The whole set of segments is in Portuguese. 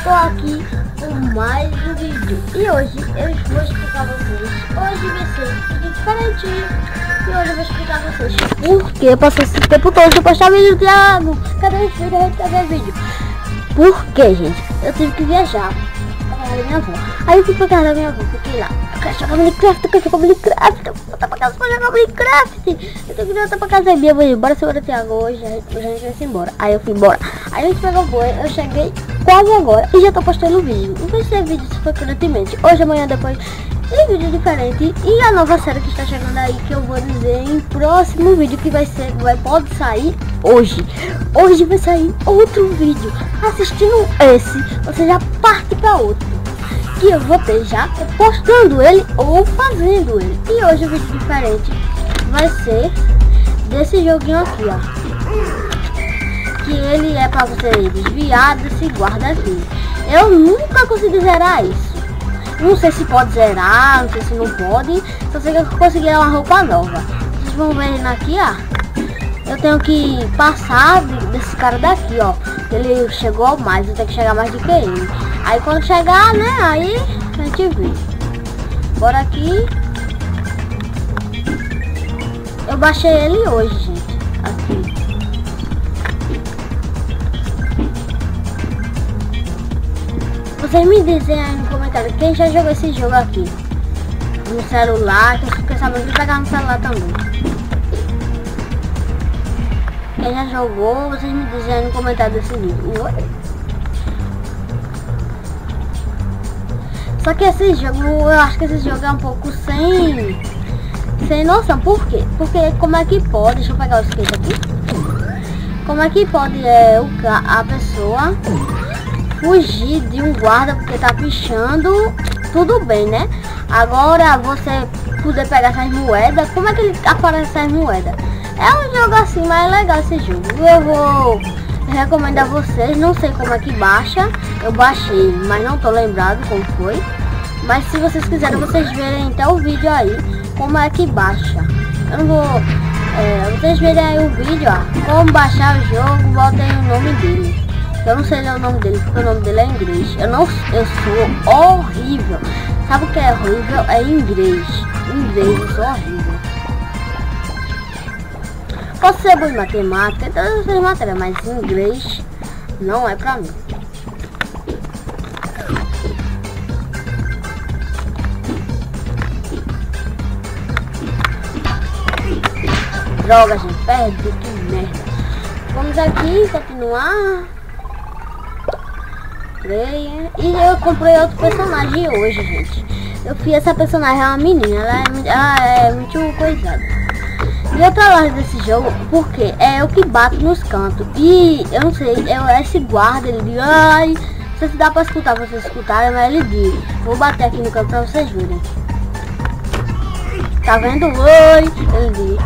Tô aqui com mais um vídeo e hoje eu vou explicar a vocês. Hoje vai ser um vídeo diferente e hoje eu vou explicar a vocês por que eu passei esse tempo todo sem postar vídeo, Thiago. Cadê os vídeos? Cadê o vídeo? Por que, gente? Eu tive que viajar pra casa da minha avó. Aí eu fui pra casa da minha avó, fiquei lá. Eu quero jogar Minecraft, eu quero voltar pra casa pra jogar Minecraft. Eu tenho que voltar pra casa da minha mãe. Bora embora, Thiago. Hoje a gente vai se embora. Aí eu fui embora. Aí a gente pegou o boi, eu cheguei quase agora e já tô postando vídeo. Não vai ser vídeo frequentemente. Hoje, amanhã, depois tem vídeo diferente. E a nova série que está chegando aí, que eu vou dizer em próximo vídeo, que pode sair hoje. Hoje vai sair outro vídeo. Assistindo esse, você já parte para outro, que eu vou ter já postando ele ou fazendo ele. E hoje o vídeo diferente vai ser desse joguinho aqui, ó. Que ele é para você desviar desse guarda aqui. Eu nunca consegui zerar isso. Não sei se pode zerar, não sei se não pode. Só sei que eu consegui uma roupa nova. Vocês vão ver aqui, ó. Eu tenho que passar desse cara daqui, ó. Ele chegou mais, eu tenho que chegar mais do que ele. Aí quando chegar, né, aí a gente vê. Bora aqui. Eu baixei ele hoje, gente. Aqui. Vocês me dizem aí no comentário quem já jogou esse jogo aqui no celular, que eu fiquei sabendo de pegar no celular também. Quem já jogou, vocês me dizem aí no comentário desse vídeo. Só que esse jogo, eu acho que esse jogo é um pouco sem noção. Por quê? Porque como é que pode, deixa eu pegar o skate aqui. Como é que pode a pessoa fugir de um guarda porque tá pichando? Tudo bem, né? Agora você poder pegar essas moedas, como é que ele aparece essas moedas? É um jogo assim, mas é legal esse jogo. Eu vou recomendar a vocês. Não sei como é que baixa. Eu baixei, mas não tô lembrado como foi. Mas se vocês quiserem, vocês verem até o vídeo aí como é que baixa. Eu não vou vocês verem aí o vídeo, ó, como baixar o jogo. Botem o nome dele. Eu não sei ler o nome dele, porque o nome dele é em inglês. Eu sou horrível. Sabe o que é horrível? É em inglês. Em inglês eu sou horrível. Posso ser bom em matemática, todas as matérias, mas em inglês não é pra mim. Droga, gente, perdi, que merda. Vamos aqui, continuar. E eu comprei outro personagem hoje, gente. Eu fiz essa personagem, é uma menina, ela é muito coisada. E outra loja desse jogo, porque é eu que bato nos cantos. E eu não sei, esse guarda, ele diz, ai, não sei se dá pra escutar, vocês escutarem, mas ele diz, vou bater aqui no canto pra vocês verem. Tá vendo? Oi, ele diz.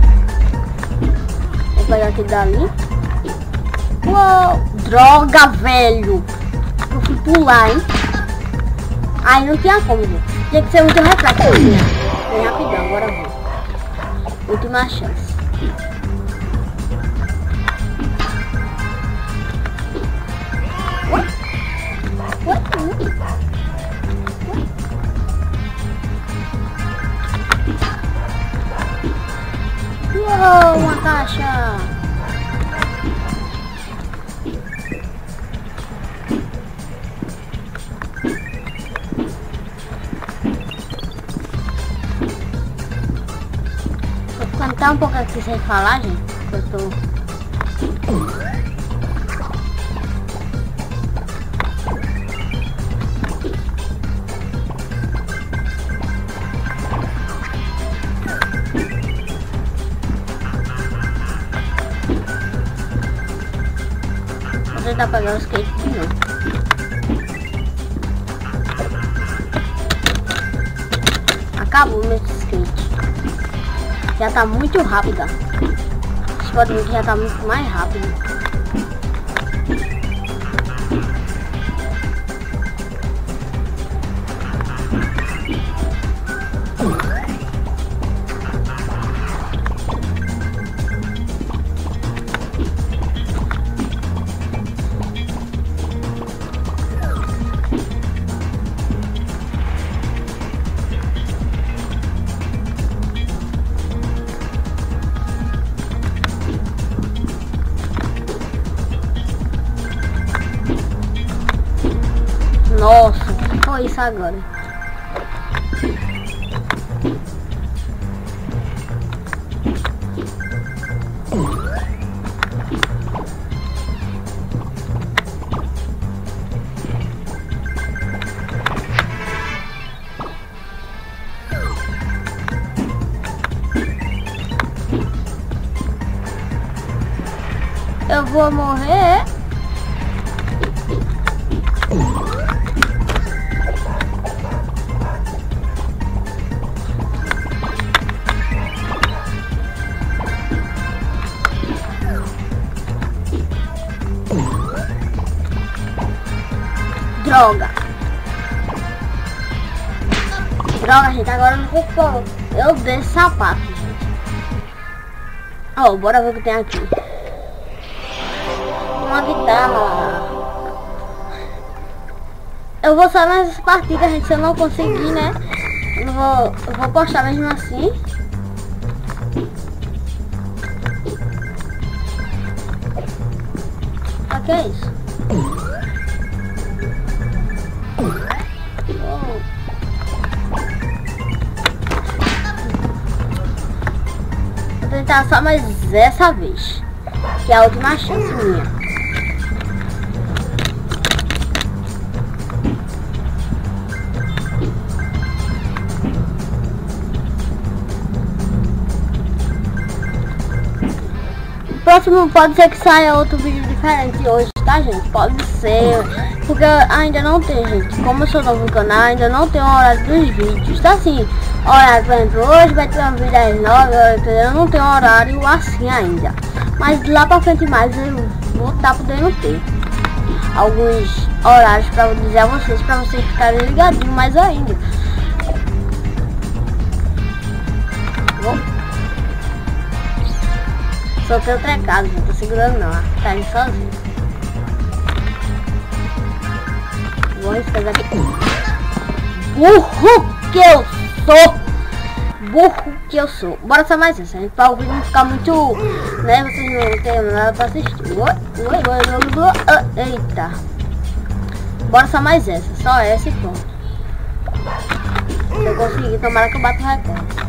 Vou pegar aqui dali. Uou, droga, velho. Eu fui pular, hein? Aí não tinha como, gente. Tinha que ser muito reflexo. Bem rapidão, agora eu vou. Última chance. Uou, uma caixa. Tá um pouco aqui sem falar, gente. Eu tô... Vou tentar pegar o skate de novo. Acabou meu skate. Já tá muito rápida. Vocês podem ver que já tá muito mais rápido. Nossa, foi isso agora. Eu vou morrer. Droga. Droga, gente. Agora não vou. Eu dei sapato, gente. Ó, bora ver o que tem aqui. Uma guitarra. Eu vou só nessa partida, gente. Se eu não conseguir, né? Eu vou postar mesmo assim. O que é isso? Vou tentar só mais essa vez, que é a última chance minha. Próximo pode ser que saia outro vídeo diferente hoje, tá, gente? Pode ser, porque ainda não tem, gente. Como eu sou novo no canal, ainda não tem o horário dos vídeos. Tá assim, horário, por exemplo, hoje vai ter um vídeo às 9, eu não tenho horário assim ainda. Mas lá pra frente mais eu vou estar podendo ter alguns horários pra dizer a vocês, pra vocês ficarem ligadinhos mais ainda. Soltei o trecado, não tô segurando não, tá indo sozinho. Vou riscar aqui. Burro que eu sou! Burro que eu sou! Bora só mais essa, gente, pra o vídeo não ficar muito, né, vocês não tem nada pra assistir. Eita! Bora só mais essa, só essa e pronto. Se eu conseguir, tomara que eu bato o recorde.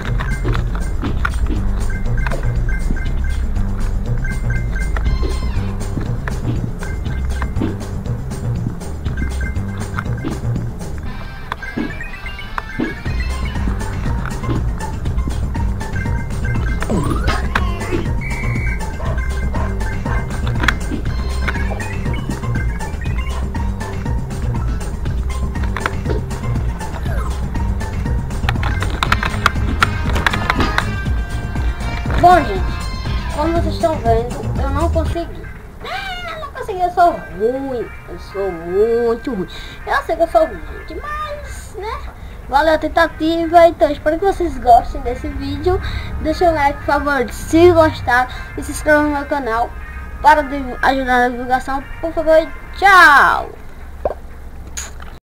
Bom, gente, como vocês estão vendo, eu não consegui. Eu sou ruim, eu sou muito ruim. Eu sei que eu sou ruim, gente, mas, né, valeu a tentativa. Então, espero que vocês gostem desse vídeo. Deixa um like, por favor, se gostar, e se inscreva no meu canal para ajudar na divulgação, por favor. Tchau!